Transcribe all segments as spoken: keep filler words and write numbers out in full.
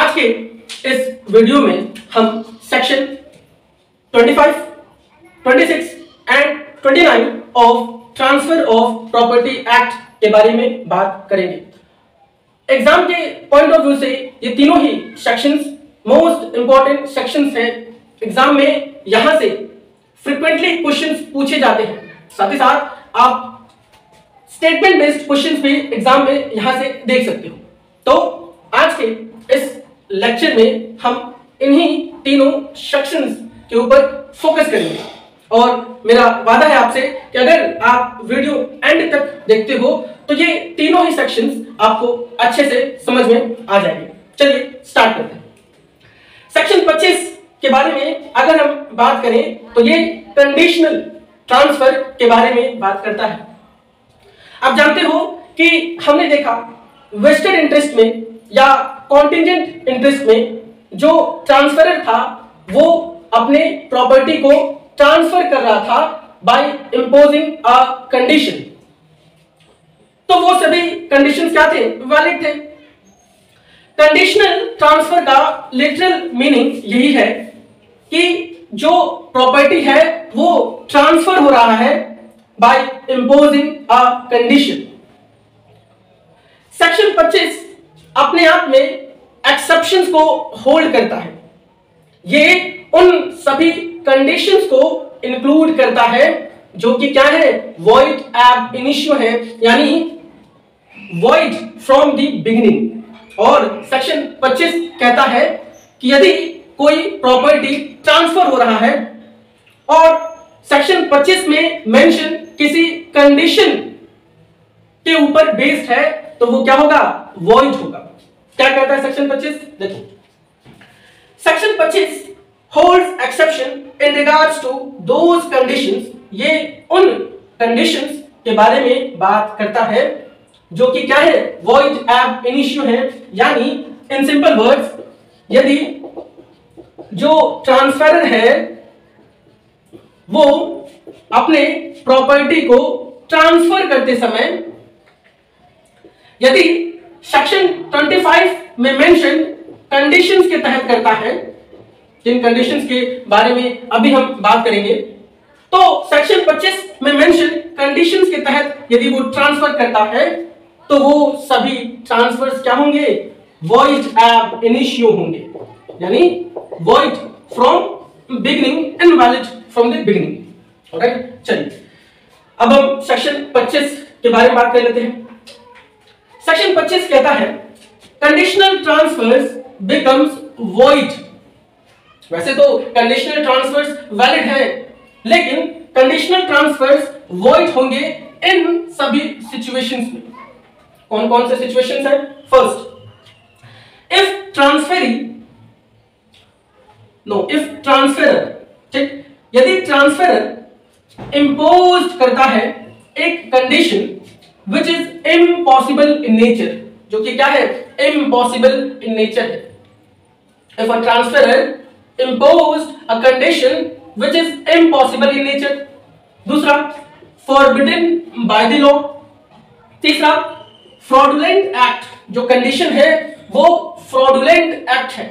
आज के इस वीडियो में हम सेक्शन पच्चीस, छब्बीस एंड उनतीस of transfer of property act के बारे में बात करेंगे। एग्जाम के पॉइंट ऑफ व्यू से ये तीनों ही सेक्शंस मोस्ट इंपॉर्टेंट सेक्शंस हैं। एग्जाम में यहां से फ्रीक्वेंटली क्वेश्चंस पूछे जाते हैं, साथ ही साथ आप स्टेटमेंट बेस्ड क्वेश्चंस भी एग्जाम में यहां से देख सकते हो। तो आज के इस लेक्चर में हम इन्हीं तीनों सेक्शंस के ऊपर फोकस करेंगे और मेरा वादा है आपसे कि अगर आप वीडियो एंड तक देखते हो तो ये तीनों ही सेक्शंस आपको अच्छे से समझ में आ जाएंगे। चलिए स्टार्ट करते हैं। सेक्शन पच्चीस के बारे में अगर हम बात करें तो ये कंडीशनल ट्रांसफर के बारे में बात करता है। आप जानते हो कि हमने देखा वेस्टेड इंटरेस्ट में या कॉन्टिंजेंट इंटरेस्ट में जो ट्रांसफरर था वो अपने प्रॉपर्टी को ट्रांसफर कर रहा था बाय इंपोजिंग अ कंडीशन। तो वो सभी कंडीशंस क्या थे? वैलिड थे। कंडीशनल ट्रांसफर का लिटरल मीनिंग यही है कि जो प्रॉपर्टी है वो ट्रांसफर हो रहा है by imposing a condition. Section पच्चीस अपने आप में एक्सेप्शंस को होल्ड करता है। ये उन सभी कंडीशंस को इंक्लूड करता है जो कि क्या है? वॉइड एब इनिशियो है, यानी वॉइड फ्रॉम द बिगिनिंग। और सेक्शन पच्चीस कहता है कि यदि कोई प्रॉपर्टी ट्रांसफर हो रहा है और सेक्शन पच्चीस में मेंशन किसी कंडीशन के ऊपर बेस्ड है तो वो क्या होगा? वॉइड होगा। क्या कहता है सेक्शन पच्चीस? देखो, सेक्शन पच्चीस holds exception in regards to those conditions. ये उन कंडीशंस के बारे में बात करता है जो कि क्या है? वॉइड एब इनिशियो है, यानी इन सिंपल वर्ड्स यदि जो ट्रांसफरर है वो अपने प्रॉपर्टी को ट्रांसफर करते समय यदि सेक्शन पच्चीस में मेंशन कंडीशंस के तहत करता है, जिन कंडीशंस के बारे में अभी हम बात करेंगे, तो सेक्शन पच्चीस में मेंशन कंडीशंस के तहत यदि वो ट्रांसफर करता है तो वो सभी ट्रांसफर्स क्या होंगे? वॉइड एब इनिशियो होंगे, यानी void from beginning, invalid from the beginning. Alright, चलिए अब हम सेक्शन पच्चीस के बारे में बात कर लेते हैं। सेक्शन पच्चीस कहता है कंडीशनल ट्रांसफर्स बिकम्स वॉइड। वैसे तो कंडीशनल ट्रांसफर्स वैलिड है, लेकिन कंडीशनल ट्रांसफर्स वॉइड होंगे इन सभी सिचुएशंस में। कौन कौन से सिचुएशंस हैं? First, if transferee no if transferor, ठीक, यदि ट्रांसफरर इंपोज करता है एक condition which is impossible in nature, जो कि क्या है? impossible in nature है। If a transferor imposed a condition which is impossible in nature। दूसरा, forbidden by the law। तीसरा, fraudulent act, जो कंडीशन है वो fraudulent act है।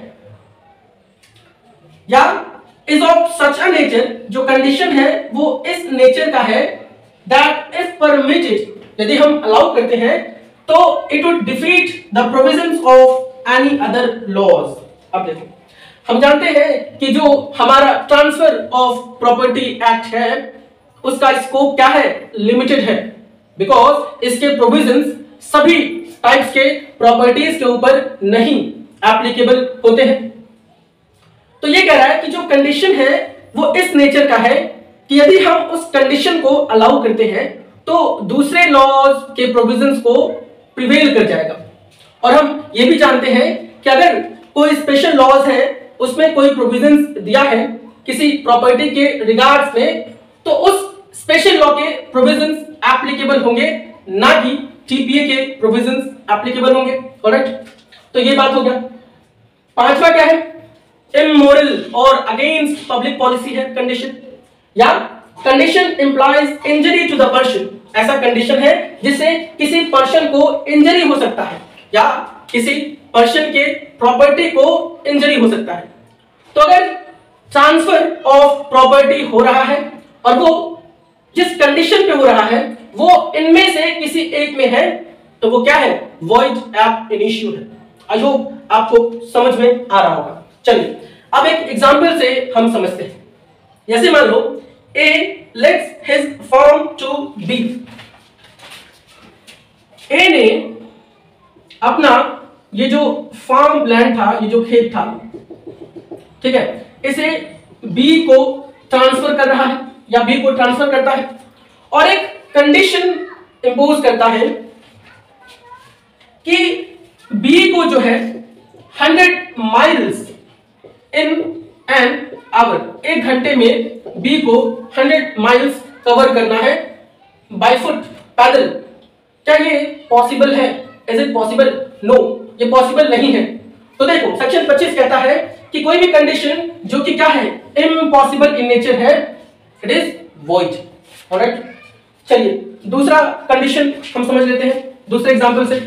या is of such a nature, जो कंडीशन है वो इस नेचर का है that if permitted, यदि हम अलाउ करते हैं तो it would defeat the provisions of any other laws. अब देखो, हम जानते हैं कि जो हमारा ट्रांसफर ऑफ प्रॉपर्टी एक्ट है उसका स्कोप क्या है? लिमिटेड है, बिकॉज इसके प्रोविजंस सभी टाइप्स के प्रॉपर्टीज के ऊपर नहीं एप्लीकेबल होते हैं। तो ये कह रहा है कि जो कंडीशन है वो इस नेचर का है कि यदि हम उस कंडीशन को अलाउ करते हैं तो दूसरे लॉज के प्रोविजंस को प्रिवेल कर जाएगा। और हम ये भी जानते हैं कि अगर कोई स्पेशल लॉज है, उसमें कोई प्रोविजंस दिया है किसी प्रॉपर्टी के रिगार्ड्स में, तो उस स्पेशल लॉ के प्रोविजंस एप्लीकेबल होंगे, ना कि टीपीए के प्रोविजंस एप्लीकेबल होंगे। ऑलराइट, तो ये बात हो गया। पांचवा क्या है? इमोरल और अगेंस्ट पब्लिक पॉलिसी है कंडीशन, या condition implies injury to the person. ऐसा कंडीशन है जिससे किसी पर्सन को इंजरी हो सकता है या किसी पर्सन के प्रॉपर्टी को इंजरी हो सकता है। तो अगर ट्रांसफर ऑफ प्रॉपर्टी हो रहा है और वो जिस कंडीशन पे हो रहा है वो इनमें से किसी एक में है तो वो क्या है, वॉइड एब इनिशियो है। आई होप आपको समझ में आ रहा होगा। चलिए अब एक एग्जांपल से हम समझते हैं। जैसे मान लो A lets his farm to B. A ने अपना ये जो फार्म लैंड था, ये जो खेत था, ठीक है, इसे बी को ट्रांसफर कर रहा है या बी को ट्रांसफर करता है और एक कंडीशन इंपोज करता है कि बी को जो है hundred miles in an hour, एक घंटे में बी को हंड्रेड माइल्स कवर करना है बाय फुट, पैदल। क्या ये पॉसिबल है? Is it possible? नो, ये पॉसिबल नहीं है। तो देखो सेक्शन पच्चीस कहता है कि कोई भी कंडीशन जो कि क्या है, इम्पॉसिबल इन नेचर है, इट इज वॉइड। ऑलराइट, चलिए दूसरा कंडीशन हम समझ लेते हैं दूसरे एग्जांपल से।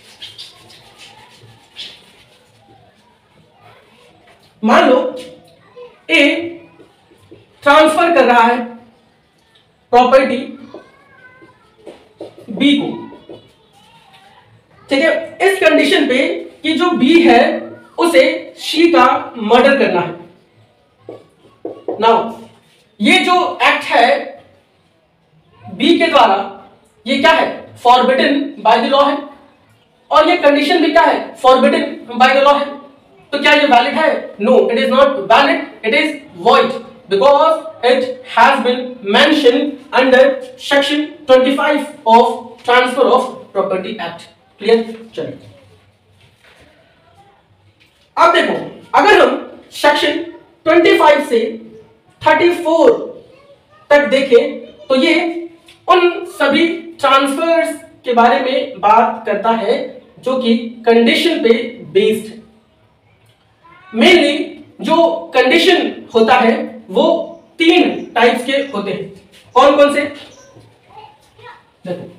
मान लो ए ट्रांसफर कर रहा है प्रॉपर्टी बी को, ठीक है, इस कंडीशन पे कि जो बी है उसे शी का मर्डर करना है। नाउ ये जो एक्ट है बी के द्वारा, ये क्या है, फॉरबिडन बाय द लॉ है और ये कंडीशन भी क्या है, फॉरबिडन बाय द लॉ है। तो क्या ये वैलिड है? No, it is not valid, it is void because it has been mentioned under section twenty five of transfer of property act. Clear? चलिए अब देखो, अगर हम सेक्शन पच्चीस से चौंतीस तक देखें तो ये उन सभी ट्रांसफर्स के बारे में बात करता है जो कि कंडीशन पे बेस्ड है। मेनली जो कंडीशन होता है वो तीन टाइप्स के होते हैं। कौन कौन से? देखो,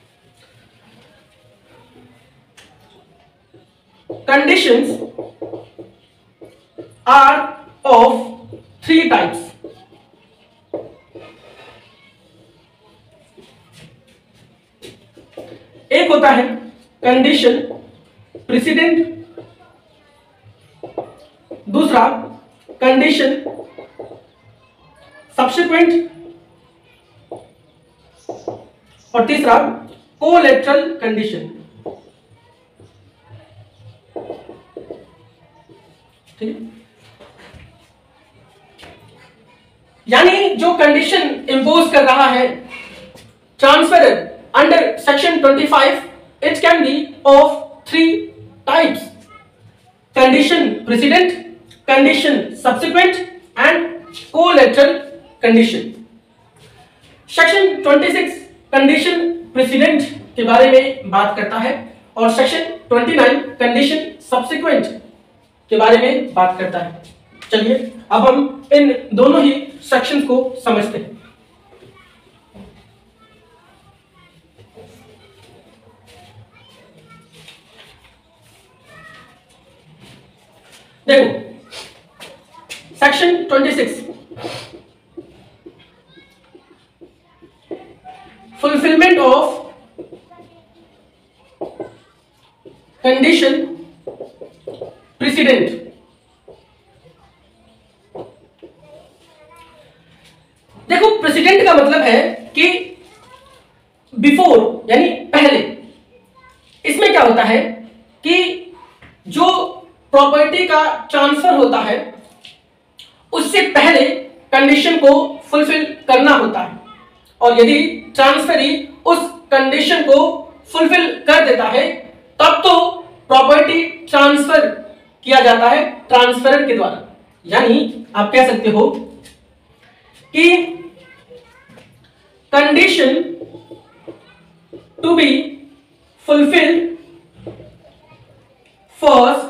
conditions are of three types. एक होता है कंडीशन प्रेसिडेंट, दूसरा कंडीशन सब्सिक्वेंट और तीसरा कोलैटरल कंडीशन। ठीक, यानी जो कंडीशन इंपोज कर रहा है ट्रांसफर अंडर सेक्शन पच्चीस, it can be of three types: condition precedent, condition subsequent and collateral condition. Section छब्बीस कंडीशन प्रेसिडेंट के बारे में बात करता है और सेक्शन उनतीस कंडीशन सब्सिक्वेंट के बारे में बात करता है। चलिए अब हम इन दोनों ही सेक्शंस को समझते हैं। देखो सेक्शन छब्बीस, फुलफिलमेंट ऑफ कंडीशन प्रेसिडेंट। देखो प्रेसिडेंट का मतलब है कि बिफोर यानी पहले। इसमें क्या होता है कि जो प्रॉपर्टी का ट्रांसफर होता है उससे पहले कंडीशन को फुलफिल करना होता है और यदि ट्रांसफरी उस कंडीशन को फुलफिल कर देता है तब तो प्रॉपर्टी ट्रांसफर किया जाता है ट्रांसफरर के द्वारा। यानी आप कह सकते हो कि condition to be fulfilled first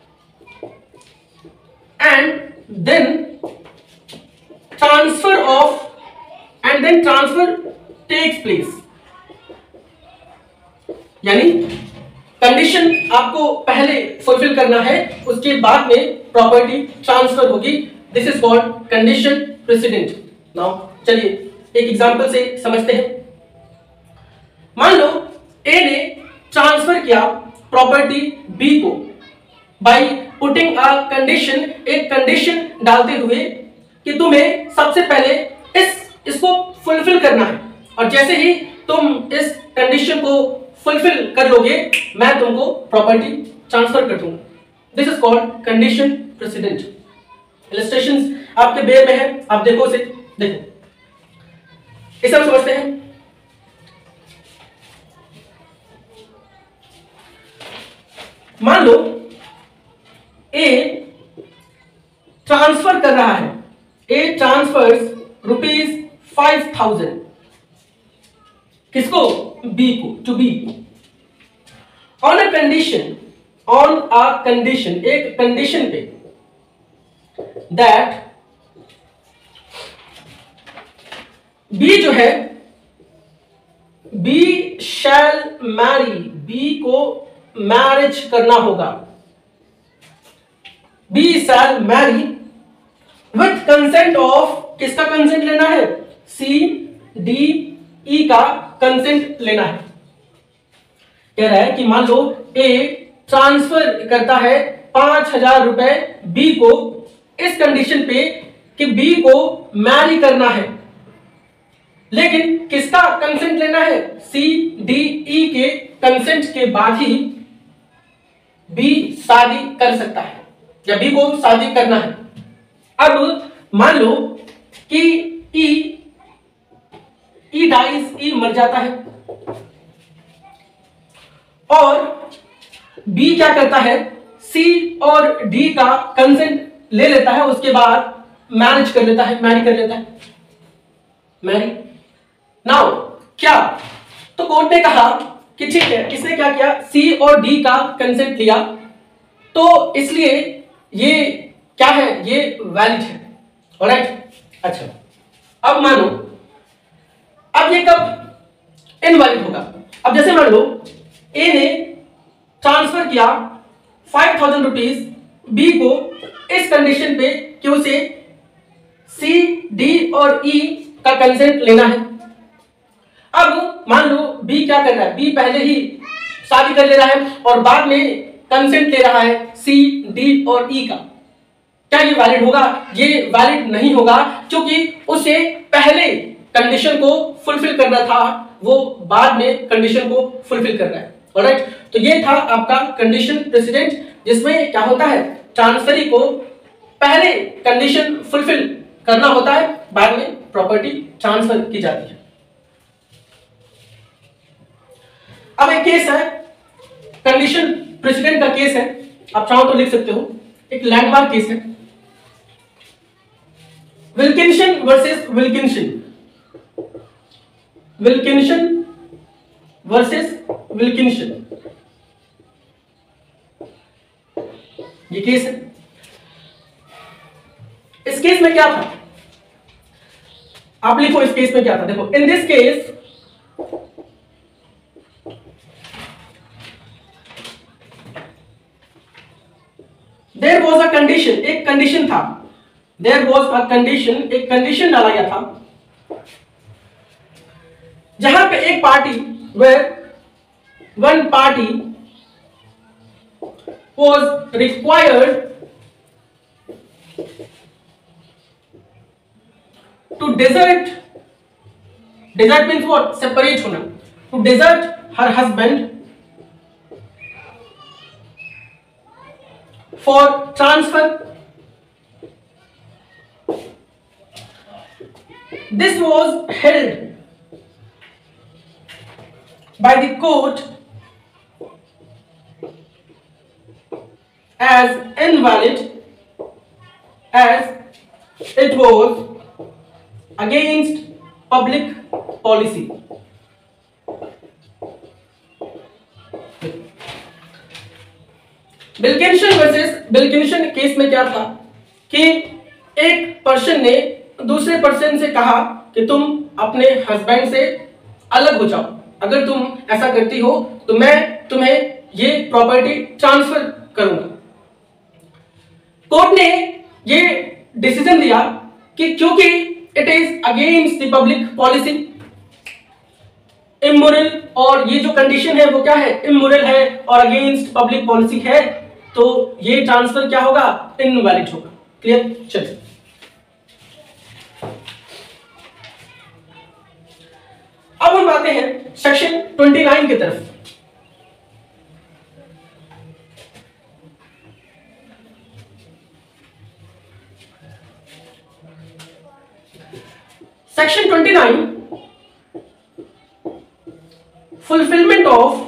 and then transfer of and then transfer takes place। यानी कंडीशन आपको पहले फुलफिल करना है, उसके बाद में प्रॉपर्टी ट्रांसफर होगी। This is called condition precedent. Now चलिए एक एग्जांपल से समझते हैं। मान लो ए ने ट्रांसफर किया प्रॉपर्टी बी को बाय पुटिंग अ कंडीशन, एक कंडीशन डालते हुए कि तुम्हें सबसे पहले इस इसको फुलफिल करना है, और जैसे ही तुम इस कंडीशन को फुलफिल कर लोगे मैं तुमको प्रॉपर्टी ट्रांसफर कर दूंगा। This is called condition precedent. Illustrations आपके बेयर में है, आप देखो इसे, देखो इसे हम समझते हैं। मान लो ए ट्रांसफर कर रहा है, A transfers rupees five thousand किसको, बी को, to B, on a condition, on a condition, एक कंडीशन पे, दैट बी जो है, बी शैल मैरी, बी को मैरिज करना होगा, B shall marry with consent of, किसका कंसेंट लेना है, सी डी ई का कंसेंट लेना है। कह रहा है कि मान लो ए ट्रांसफर करता है पांच हजार रुपए बी को इस कंडीशन पे कि बी को मैरी करना है, लेकिन किसका कंसेंट लेना है, सी डी ई के कंसेंट के बाद ही बी शादी कर सकता है, या बी को शादी करना है। अब मान लो कि ई ई डाइज, ई मर जाता है, और बी क्या करता है, सी और डी का कंसेंट ले लेता है, उसके बाद मैरिज कर लेता है, मैरी कर लेता है, मैरी। नाउ क्या, तो कोर्ट ने कहा कि ठीक है, इसने क्या किया, सी और डी का कंसेंट लिया, तो इसलिए ये क्या है, ये वैलिड है। ऑलराइट, अच्छा अब मानो, अब ये कब इनवैलिड होगा, अब जैसे मान लो ए ने ट्रांसफर किया फाइव थाउजेंड रुपीज बी को इस कंडीशन पे कि उसे सी डी और ई का कंसेंट लेना है। अब मान लो बी क्या कर रहा है, बी पहले ही शादी कर ले रहा है और बाद में कंसेंट ले रहा है सी डी और ई का, क्या ये वैलिड होगा, ये वैलिड नहीं होगा, क्योंकि उसे पहले कंडीशन को फुलफिल करना था, वो बाद में कंडीशन को फुलफिल कर रहा है। ऑलराइट, तो ये था आपका कंडीशन प्रेसिडेंट, जिसमें क्या होता है, ट्रांसफरी को पहले कंडीशन फुलफिल करना होता है, बाद में प्रॉपर्टी ट्रांसफर की जाती है। अब एक केस है, कंडीशन प्रेसिडेंट का केस है, आप चाहो तो लिख सकते हो, एक लैंडमार्क केस है, Wilkinson versus Wilkinson, Wilkinson versus Wilkinson, ये केस है। इस केस में क्या था, आप लिखो इस केस में क्या था, देखो, in this case there was a condition, एक कंडीशन था, देयर वॉज अ कंडीशन, एक कंडीशन डाला गया था, जहां पे एक party, where one party was required to desert, desert means what, separate होना, to desert her husband for transfer. This was held by the court as invalid, as it was against public policy. Wilkinson versus Wilkinson case में क्या था कि एक person ने दूसरे person से कहा कि तुम अपने हस्बैंड से अलग हो जाओ, अगर तुम ऐसा करती हो तो मैं तुम्हें ये प्रॉपर्टी ट्रांसफर करूंगा। कोर्ट ने ये डिसीजन दिया कि क्योंकि it is against the public policy, immoral, और ये जो कंडीशन है वो क्या है, इमोरल है और अगेंस्ट पब्लिक पॉलिसी है, तो ये ट्रांसफर क्या होगा, इनवैलिड होगा। क्लियर? चलिए अब हम आते हैं सेक्शन उनतीस की तरफ। सेक्शन उनतीस, फुलफिलमेंट ऑफ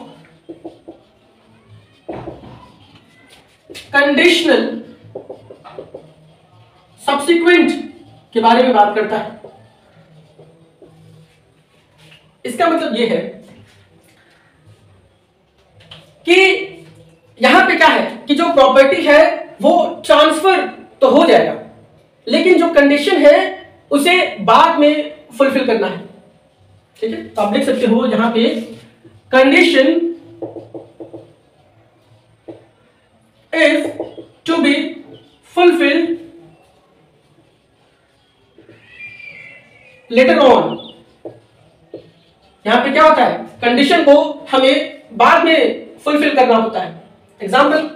कंडीशनल सब्सिक्वेंट के बारे में बात करता है। इसका मतलब यह है कि यहां पे क्या है कि जो प्रॉपर्टी है वो ट्रांसफर तो हो जाएगा, लेकिन जो कंडीशन है उसे बाद में फुलफिल करना है। ठीक है, तो आप लिख सकते हो यहां पे condition is to be fulfilled later on. यहां पे क्या होता है, कंडीशन को हमें बाद में फुलफिल करना होता है। एग्जाम्पल,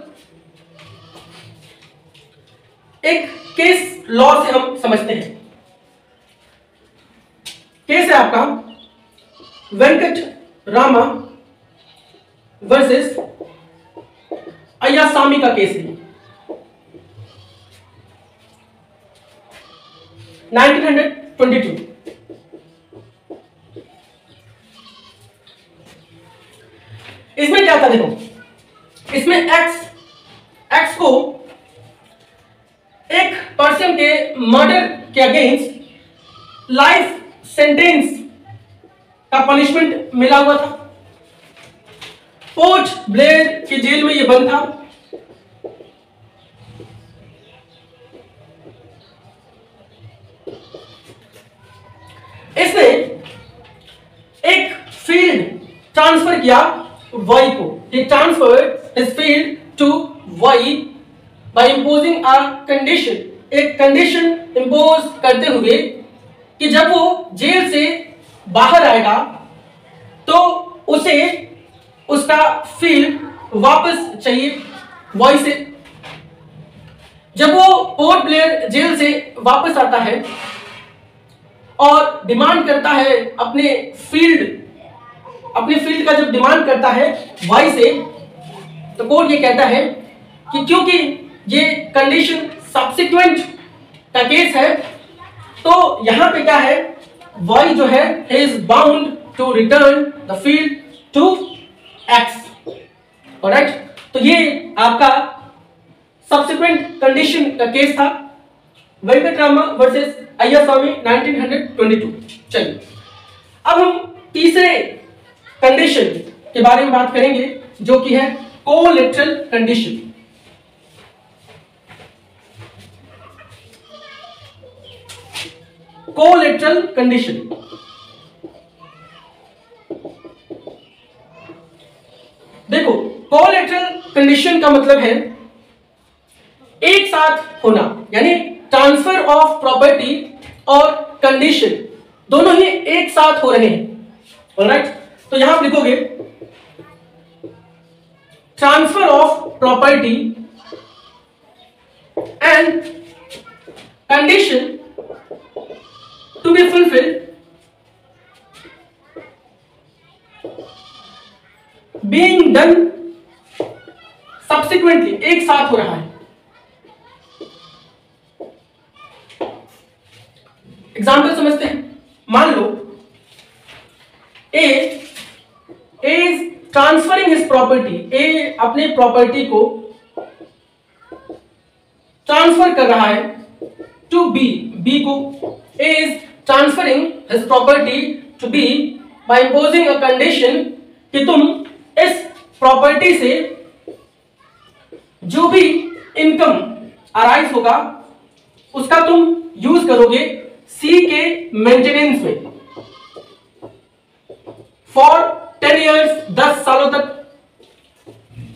एक केस लॉ से हम समझते हैं। केस है आपका वेंकट रामा वर्सेस अय्यासामी का केस है, नाइनटीन ट्वेंटी टू। इसमें क्या था, देखो इसमें एक्स एक्स को एक पर्सन के मर्डर के अगेंस्ट लाइफ सेंटेंस का पनिशमेंट मिला हुआ था। पोर्ट ब्लेयर की जेल में यह बंद था। इसने एक फील्ड ट्रांसफर किया वाई को। he transferred his field to Y by imposing a condition, एक कंडीशन इंपोज करते हुए कि जब वो जेल से बाहर आएगा तो उसे उसका फील्ड वापस चाहिए वाई से। जब वो पोर्ट ब्लेयर जेल से वापस आता है और डिमांड करता है अपने फील्ड अपने फील्ड का जब डिमांड करता है वाई से, तो कोर्ट ये कहता है कि क्योंकि ये कंडीशन सब्सिक्वेंट का केस है, तो यहां पे क्या है, वाई जो है is bound to return the field to X. Alright, तो ये आपका सब्सिक्वेंट कंडीशन का केस था, Venkatarama versus Ayyasami nineteen twenty two. चलिए अब हम तीसरे कंडीशन के बारे में बात करेंगे जो कि है कोलेटरल कंडीशन। कोलेटरल कंडीशन, देखो कोलेटरल कंडीशन का मतलब है एक साथ होना, यानी ट्रांसफर ऑफ प्रॉपर्टी और कंडीशन दोनों ही एक साथ हो रहे हैं। ऑलराइट, तो यहां आप लिखोगे transfer of property and condition to be fulfilled being done subsequently, एक साथ हो रहा है। एग्जाम्पल समझते हैं। मान लो A is transferring his property, A अपने प्रॉपर्टी को ट्रांसफर कर रहा है टू बी, बी को A is transferring his property to B by imposing a condition कि तुम इस प्रॉपर्टी से जो भी इनकम अराइज होगा उसका तुम यूज करोगे सी के मेंटेनेंस में फॉर टेन इयर्स, दस सालों तक।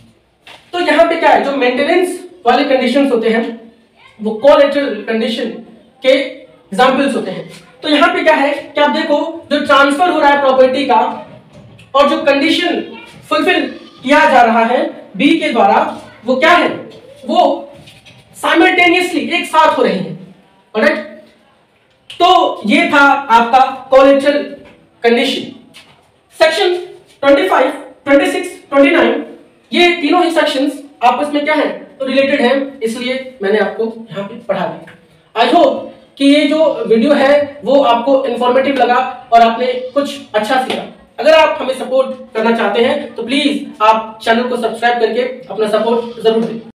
तो यहाँ पे क्या है, जो मेंटेनेंस वाले कंडीशंस होते हैं वो कोलैटरल कंडीशन के एग्जांपल्स होते हैं। तो यहाँ पे क्या है कि आप देखो, जो ट्रांसफर हो रहा है प्रॉपर्टी का और जो कंडीशन फुलफिल किया जा रहा है बी के द्वारा, वो क्या है, वो साइमल्टेनियसली एक साथ हो रहे हैं। ऑलराइट, तो ये था आपका collateral condition. Section twenty five, twenty six, twenty nine, ये तीनों ही सेक्शंस आपस में क्या है, तो रिलेटेड है, इसलिए मैंने आपको यहाँ पे पढ़ा दिया। आई होप कि ये जो वीडियो है वो आपको इंफॉर्मेटिव लगा और आपने कुछ अच्छा सीखा। अगर आप हमें सपोर्ट करना चाहते हैं तो प्लीज आप चैनल को सब्सक्राइब करके अपना सपोर्ट जरूर दें।